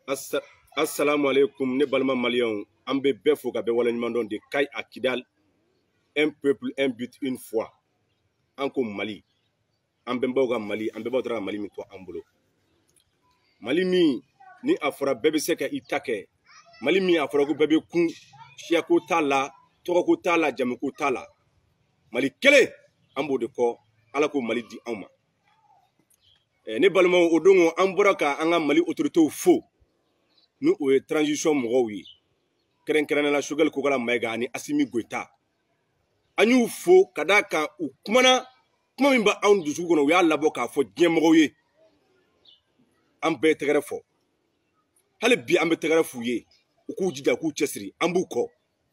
Assalamu alaikum, ne balma malion, ambe befo ka be wala nyimandon de Kay à Kidal, un peuple, un but, une foi. Anko Mali, ambe mboga Mali, ambe botra Mali mi to ambolo. Mali mi ni afora bebe seka itake. Mali mi afora ko bebe kun shiako tala, toroko tala, jamuko tala. Mali kele ambo de ko ala ko Mali di anma. Ne balma odongo amboraka anga Mali autorité faux. Nous avons transition mouroui. Keren la sugal kokala maiga ani Assimi Goïta. Anyu fo kadaka u kumana kuma mimba an dusu kono ya labo ka fo dien mouroui. Ambe tegere fo. Hale bi ambe tegere fuye. Uku jija ku chesri ambu ko.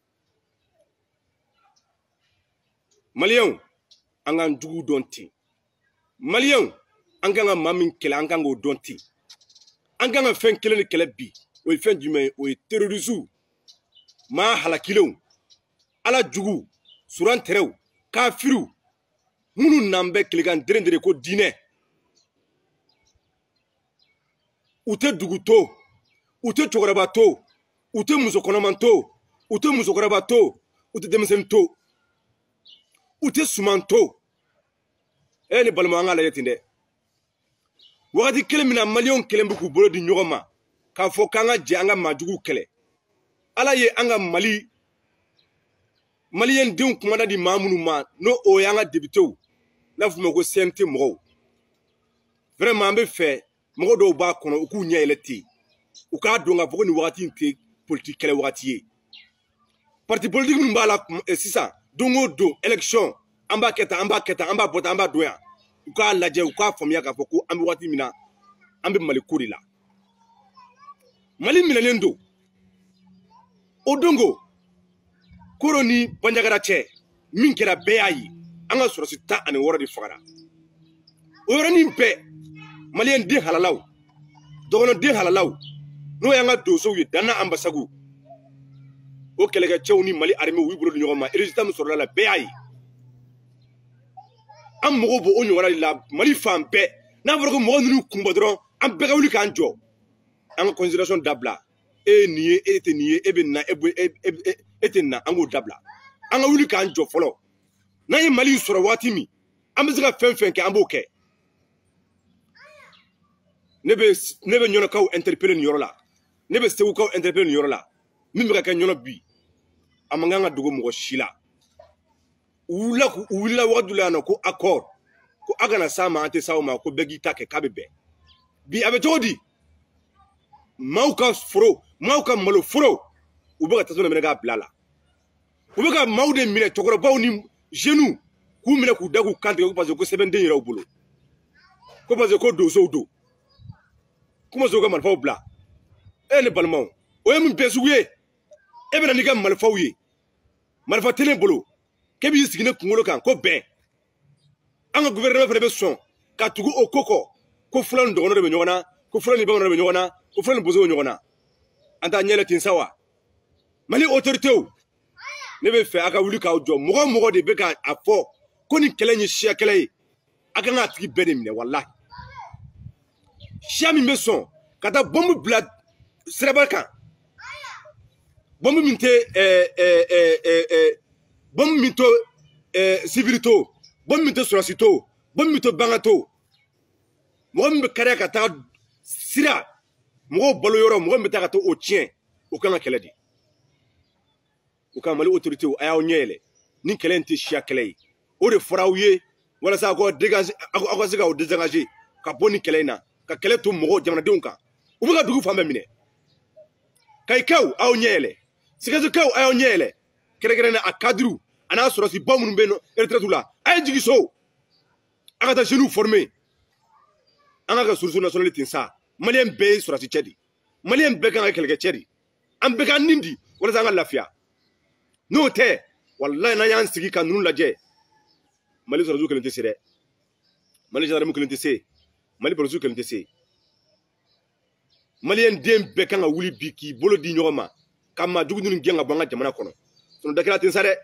Malien angan dugu donti. Malien anganga mamin kele angango donti. Anganga fen kele ni kele bi. O fen jume o terrorisme ma halakilon ala jugu suran terew kafiru munu nambe kligan derendere ko dine ute duguto ute chogorabato ute musokonomanto ute musokorabato ute demsento ute sumanto ni balma anga la yetinde wadi kelemina million kelembuku bolo di nyogoma ka fo kanga je anga majugu kele ala ye anga malien den kumada di mamunu ma no o yanga debito la fu mako sente mo vraiment ambe fait mo do ba kono ku nya eleti u ka do nga foko ni wakati nke politique kele wakati parti politique mun bala sisa dongo do election amba keta bota amba doya u ka laje u ka famia ka foko ambe wakati mina ambe mali kuri la mali mina lendo odongo koroni banjagara che min kera beyayi anga sorosi ta ani wora di fagara orani mpe malien de halalaw dogono de halalaw no yanga doso wi dana ambasagu o kelega chewni mali arme wi buro nyoma résultat mu sorala beyayi am mogo bo onyo wala la mali fampe na vorgo mo nunu kumbodron am bega wuli kan jo en considération dabla nié ete nié ebenna etenna ango dabla anga wuli kan jo folo na ye mali soro watimi amezga fen ke ambo ke nebe nyono kaw interpeller ni yorola nebe sewu kaw interpeller ni yorola mimbe ka nyono bi amanga dugo mo shila wula wadula na ko accord ko agana sama ante sawma ko begi take kabebe bi abe jodi mauka furo mauka malo furo ubega tasona menega blala ubega maude mine tokoro bawni genou ku mine ku dagu kante ko parce que 7 den yiraw bolo ko parce que dozo do kuma zo ga malfa bla le balmon o yem besuye ebe na niga malfa uye malfa tele bolo kebi sigine kungolo kan ko be anga gouvernement fere be son ka tugu okoko ko fulan dogono be nyona ko fulan ni bangona be nyona ko fulan bozo nyona anta nyele tin sawa mali autorité ne be fe aka wuli ka jo mogo de be ka afo ko ni kele ni shia kele aka nga tigi bede mine wallahi shia mi me son kata bombu blad serebalkan bombu minte bombu minto civilito bombu minto surasito bombu minto bangato mogo mbe kare kata sira mogo balo yoro mogo mbe ta to o tien o kanga kele di o ka mali autorité o ayaw nyele ni kele nti shia kele o de forawye wala sa ko dégager ako siga o dégager ka boni kele na ka kele to mogo jamana dunka o be ka dugu fambe mine kay kaw aw nyele siga kaw ayaw nyele kere na akadru ana soro si bamu be no retraite la ay jigi so aka ta jeune formé anga ka source nationalité sa malien be soro si chedi malien be kan kele chedi am be kan nindi wala sa nga lafia no te wallahi na yan sigi kan nun laje mali soro zukel ntese de mali jara mu kelentese mali boro zukel ntese malien dem be kan wuli biki bolo di nyoma kama dugu nun genga banga jamana kono sono dakira tin sare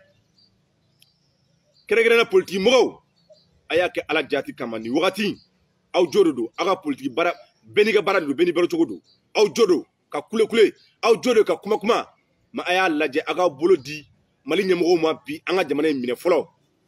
kere na politique mo ayake ala jati kama ni wakati aw jodo aga politique bara beni ga bara do beni baro chogodo aw jodo ka kule kule aw jode ka kuma kuma ma aya lajɛ aga bolo di Mali ɲɛmɔgɔw ma bi an ka jamana in minɛ fɔlɔ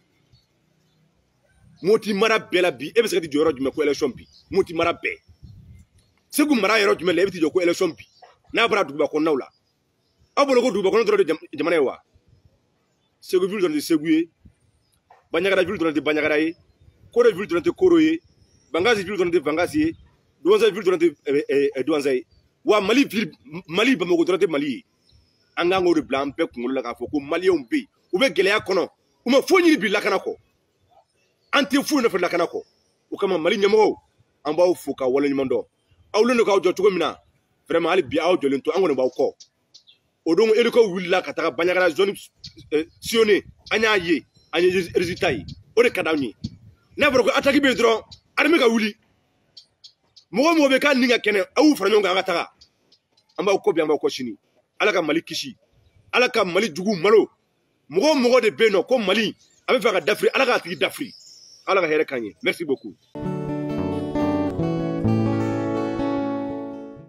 Moti mara bɛɛ la bi e bɛ se ka di jɔyɔrɔ jumɛn ko élection bi Moti mara bɛɛ Segu mara yɔrɔ jumɛn la e bɛ ti jɔ ko élection bi n'a bɔra duguba kɔnɔnaw la aw bolo ko duguba kɔnɔ dɔrɔn de jamana ye wa Segu ville dɔrɔn de Segu ye Bandiagara ville dɔrɔn de Bandiagara ye Koro ville dɔrɔn de Koro ye Bangazi ville dɔrɔn de Bangazi ye Douentza ville dɔrɔn de Douentza ye wa Mali Bamako dɔrɔn de Mali ye an kan k'o de bila an bɛɛ kunkolo la k'a fɔ ko maliyɛnw bɛ yen u bɛ gɛlɛya kɔnɔ u ma foyi ɲini bi lakana kɔ an tɛ foyi nɔfɛ lakana kɔ o kama Mali ɲɛmɔgɔw an b'aw fo ka waleɲuman dɔn aw len don k'aw jɔ cogo min na vraiment hali bi aw jɔlen to an kɔni b'aw kɔ o don EDCO wulila ka taga Bandiagara zone sillonner an y'a ye an ye résultat ye o de ka d'anw ye n'a fɔra ko attaque bɛ yen dɔrɔn armée ka wuli mɔgɔ mɔgɔ bɛ k'a ni ka kɛnɛ aw y'u fara ɲɔgɔn kan an ka taga an b'aw kɔ bi an b'aw kɔ sini Ala ka Mali kisi Ala ka Mali jugu malo mɔgɔ mɔgɔ de bɛ yen nɔ ko Mali a bɛ fɛ ka dafiri Ala k'a tigi dafiri Ala ka hɛrɛ k'an ye merci beaucoup